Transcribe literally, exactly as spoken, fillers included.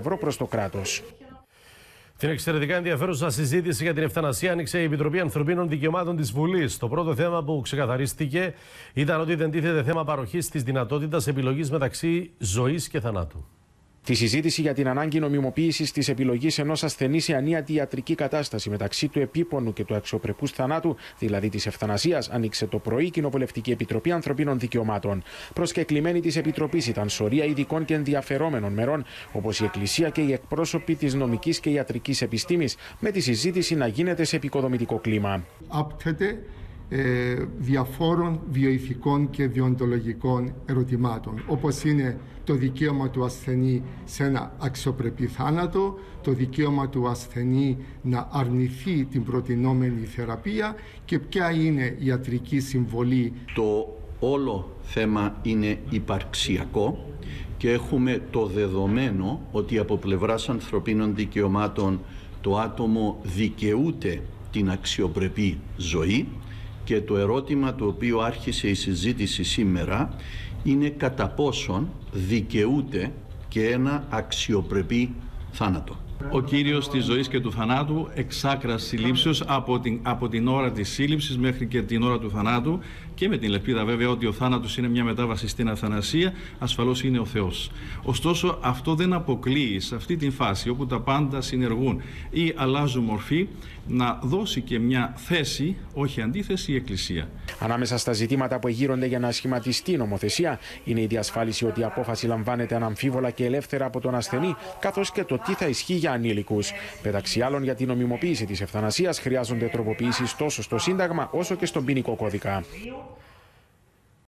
ευρώ προς το κράτος. Την εξαιρετικά ενδιαφέρουσα συζήτηση για την ευθανασία άνοιξε η Επιτροπή Ανθρωπίνων Δικαιωμάτων της Βουλής. Το πρώτο θέμα που ξεκαθαρίστηκε ήταν ότι δεν τίθεται θέμα παροχής της δυνατότητας επιλογής μεταξύ ζωής και θανάτου. Τη συζήτηση για την ανάγκη νομιμοποίησης της επιλογής ενός ασθενή σε ανίατη ιατρική κατάσταση μεταξύ του επίπονου και του αξιοπρεπούς θανάτου, δηλαδή της ευθανασίας, άνοιξε το πρωί η Κοινοβουλευτική Επιτροπή Ανθρωπίνων Δικαιωμάτων. Προσκεκλημένοι της Επιτροπής ήταν σωρία ειδικών και ενδιαφερόμενων μερών, όπως η Εκκλησία και οι εκπρόσωποι της νομικής και ιατρικής επιστήμης, με τη συζήτηση να γίνεται σε επικοδομητικό κλίμα. Άπτεται ε, διαφόρων βιοειθικών και διοντολογικών ερωτημάτων, όπως είναι το δικαίωμα του ασθενή σε ένα αξιοπρεπή θάνατο, το δικαίωμα του ασθενή να αρνηθεί την προτινόμενη θεραπεία και ποια είναι η ιατρική συμβολή. Το όλο θέμα είναι υπαρξιακό και έχουμε το δεδομένο ότι από πλευράς ανθρωπίνων δικαιωμάτων το άτομο δικαιούται την αξιοπρεπή ζωή και το ερώτημα το οποίο άρχισε η συζήτηση σήμερα είναι κατά πόσον δικαιούται και ένα αξιοπρεπή θάνατο. Ο κύριος της ζωής και του θανάτου εξ άκρας συλλήψεως από την, από την ώρα της σύλληψης μέχρι και την ώρα του θανάτου και με την ελπίδα βέβαια ότι ο θάνατος είναι μια μετάβαση στην αθανασία, ασφαλώς είναι ο Θεός. Ωστόσο αυτό δεν αποκλείει σε αυτή την φάση όπου τα πάντα συνεργούν ή αλλάζουν μορφή να δώσει και μια θέση, όχι αντίθεση, η Εκκλησία. Ανάμεσα στα ζητήματα που εγείρονται για να σχηματιστεί η νομοθεσία είναι η διασφάλιση ότι η απόφαση λαμβάνεται αναμφίβολα και ελεύθερα από τον ασθενή, καθώς και το τι θα ισχύει για ανήλικους. Μεταξύ άλλων, για την νομιμοποίηση της ευθανασίας χρειάζονται τροποποιήσεις τόσο στο Σύνταγμα όσο και στον ποινικό κώδικα.